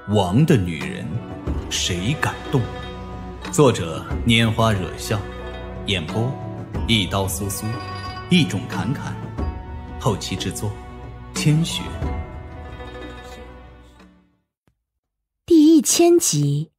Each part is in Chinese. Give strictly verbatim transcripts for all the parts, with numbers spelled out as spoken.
王的女人，谁敢动？作者：拈花惹笑，演播：一刀苏苏，一种侃侃，后期制作：千雪。 第一千集。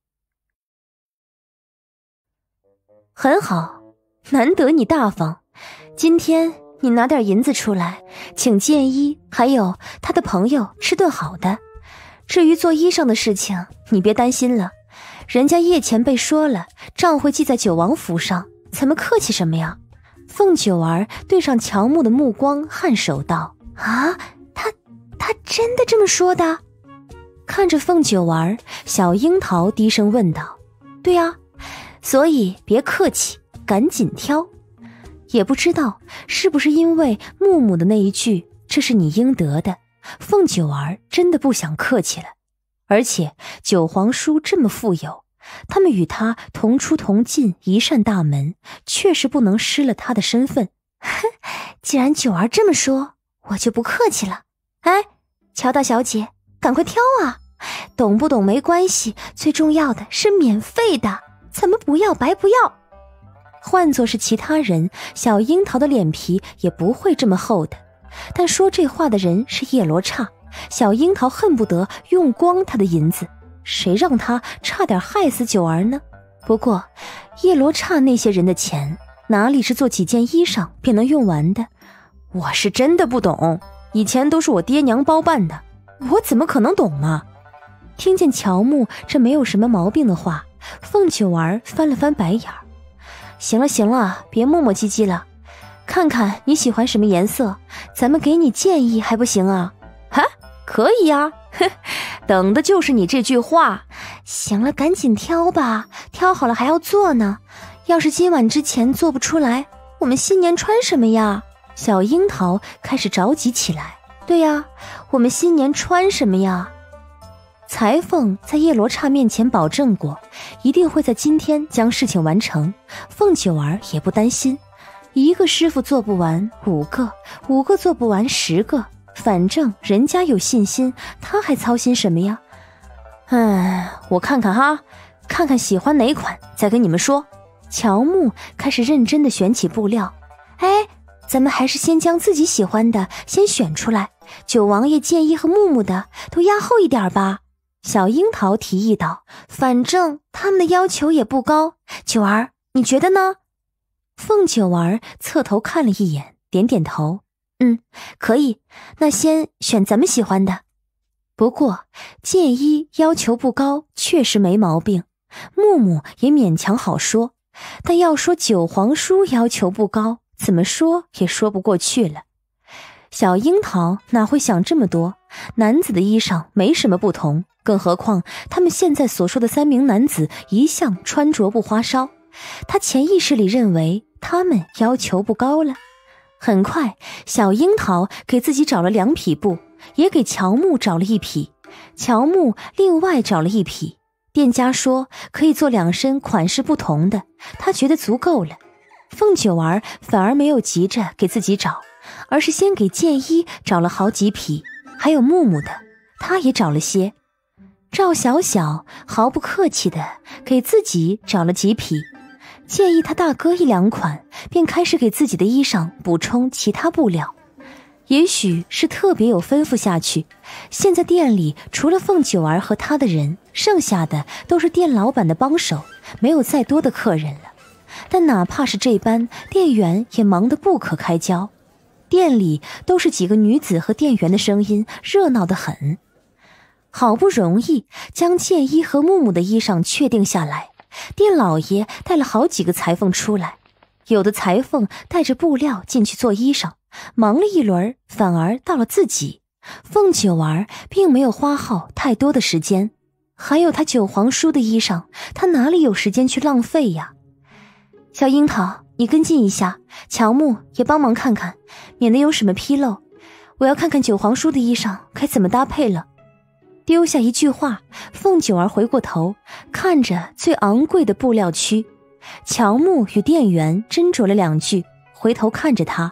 很好，难得你大方，今天你拿点银子出来，请建一还有他的朋友吃顿好的。至于做衣裳的事情，你别担心了，人家叶前辈说了，账会记在九王府上，咱们客气什么呀？凤九儿对上乔木的目光，颔首道：啊，他他真的这么说的？看着凤九儿，小樱桃低声问道：对啊，所以别客气，赶紧挑。也不知道是不是因为木木的那一句这是你应得的，凤九儿真的不想客气了。而且九皇叔这么富有，他们与他同出同进一扇大门，确实不能失了他的身份。既然九儿这么说，我就不客气了。哎，乔大小姐，赶快挑啊，懂不懂没关系，最重要的是免费的，咱们不要白不要。换作是其他人，小樱桃的脸皮也不会这么厚的，但说这话的人是叶罗刹，小樱桃恨不得用光他的银子，谁让他差点害死九儿呢？不过叶罗刹那些人的钱哪里是做几件衣裳便能用完的？我是真的不懂，以前都是我爹娘包办的，我怎么可能懂啊？听见乔木这没有什么毛病的话，凤九儿翻了翻白眼儿。行了行了，别磨磨唧唧了，看看你喜欢什么颜色，咱们给你建议还不行啊？哈，可以啊，等的就是你这句话。行了，赶紧挑吧，挑好了还要做呢，要是今晚之前做不出来，我们新年穿什么呀？小樱桃开始着急起来。对呀，我们新年穿什么呀？裁缝在叶罗刹面前保证过，一定会在今天将事情完成。凤九儿也不担心，一个师傅做不完，五个，五个做不完，十个，反正人家有信心，他还操心什么呀？哎，我看看哈，看看喜欢哪款，再跟你们说。乔木开始认真地选起布料。哎，咱们还是先将自己喜欢的先选出来，九王爷、建一和木木的都压后一点吧。小樱桃提议道，反正他们的要求也不高，九儿你觉得呢？凤九儿侧头看了一眼，点点头，嗯，可以，那先选咱们喜欢的。不过建一要求不高，确实没毛病，木木也勉强好说，但要说九皇叔要求不高，怎么说也说不过去了。小樱桃哪会想这么多，男子的衣裳没什么不同，更何况他们现在所说的三名男子一向穿着不花哨，他潜意识里认为他们要求不高了。很快小樱桃给自己找了两匹布，也给乔木找了一匹，乔木另外找了一匹，店家说可以做两身款式不同的，他觉得足够了。凤九儿反而没有急着给自己找，而是先给建一找了好几匹，还有木木的他也找了些。赵小小毫不客气的给自己找了几匹，建议他大哥一两款，便开始给自己的衣裳补充其他布料。也许是特别有吩咐下去，现在店里除了凤九儿和他的人，剩下的都是店老板的帮手，没有再多的客人了。但哪怕是这般，店员也忙得不可开交，店里都是几个女子和店员的声音，热闹得很。好不容易将建一和木木的衣裳确定下来，店老爷带了好几个裁缝出来，有的裁缝带着布料进去做衣裳，忙了一轮，反而到了自己。凤九儿并没有花耗太多的时间，还有他九皇叔的衣裳，他哪里有时间去浪费呀？小樱桃，你跟进一下，乔木也帮忙看看，免得有什么纰漏。我要看看九皇叔的衣裳该怎么搭配了。丢下一句话，凤九儿回过头，看着最昂贵的布料区。乔木与店员斟酌了两句，回头看着他，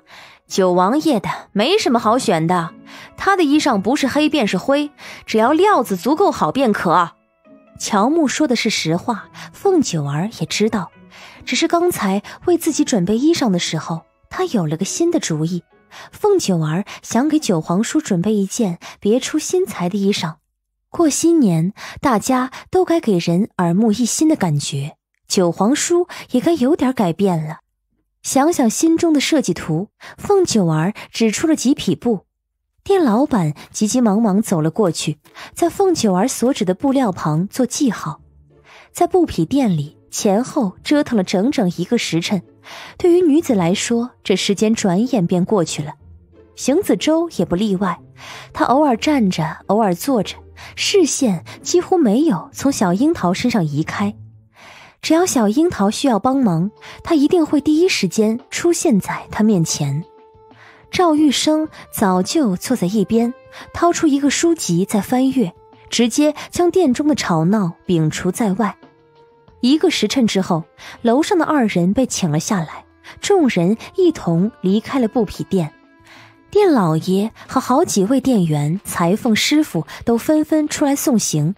九王爷的没什么好选的，他的衣裳不是黑便是灰，只要料子足够好便可。乔木说的是实话，凤九儿也知道，只是刚才为自己准备衣裳的时候，他有了个新的主意。凤九儿想给九皇叔准备一件别出心裁的衣裳，过新年大家都该给人耳目一新的感觉，九皇叔也该有点改变了。想想心中的设计图，凤九儿指出了几匹布。店老板急急忙忙走了过去，在凤九儿所指的布料旁做记号。在布匹店里前后折腾了整整一个时辰，对于女子来说，这时间转眼便过去了。邢子舟也不例外，他偶尔站着，偶尔坐着，视线几乎没有从小樱桃身上移开。只要小樱桃需要帮忙，他一定会第一时间出现在他面前。赵玉生早就坐在一边，掏出一个书籍在翻阅，直接将店中的吵闹摒除在外。一个时辰之后，楼上的二人被请了下来，众人一同离开了布匹店。店老爷和好几位店员、裁缝师傅都纷纷出来送行。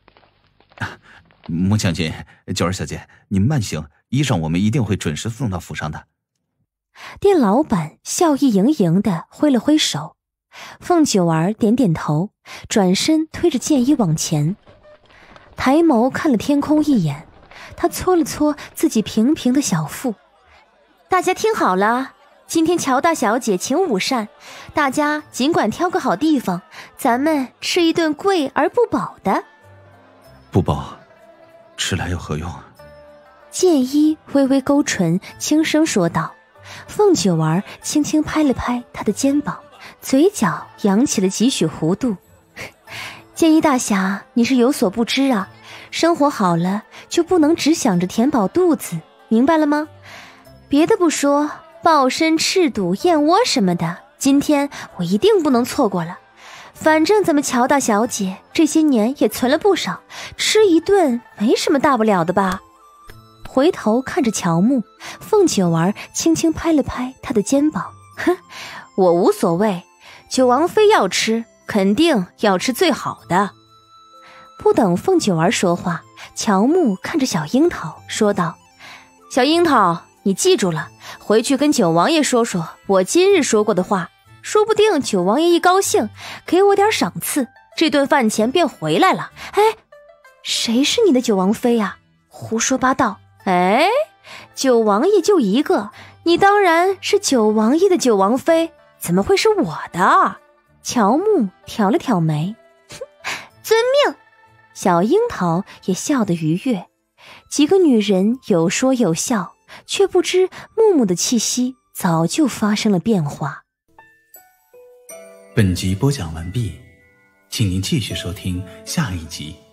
穆将军，九儿小姐，你慢行，衣裳我们一定会准时送到府上的。 店老板笑意盈盈地挥了挥手，凤九儿点点头，转身推着剑衣往前，抬眸看了天空一眼，他搓了搓自己平平的小腹。大家听好了，今天乔大小姐请午膳，大家尽管挑个好地方，咱们吃一顿贵而不饱的。 不饱，吃来有何用？ 剑衣微微勾唇，轻声说道。凤九儿轻轻拍了拍他的肩膀，嘴角扬起了几许弧度。剑衣大侠，你是有所不知啊，生活好了就不能只想着填饱肚子，明白了吗？别的不说，鲍参、赤肚、燕窝什么的，今天我一定不能错过了。反正咱们乔大小姐这些年也存了不少，吃一顿没什么大不了的吧。回头看着乔木，凤九儿轻轻拍了拍他的肩膀，哼，我无所谓，九王妃要吃，肯定要吃最好的。不等凤九儿说话，乔木看着小樱桃说道：小樱桃，你记住了，回去跟九王爷说说我今日说过的话，说不定九王爷一高兴，给我点赏赐，这顿饭钱便回来了。哎，谁是你的九王妃啊？胡说八道！哎，九王爷就一个，你当然是九王爷的九王妃，怎么会是我的？乔木挑了挑眉，哼，遵命。小樱桃也笑得愉悦，几个女人有说有笑，却不知木木的气息早就发生了变化。 本集播讲完毕，请您继续收听下一集。